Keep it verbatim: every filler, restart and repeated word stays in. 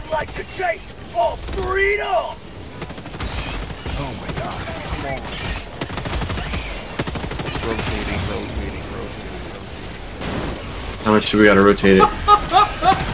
like to taste all freedom! Oh my god, come on. Rotating, rotating, rotating, rotating. How much do we gotta rotate it?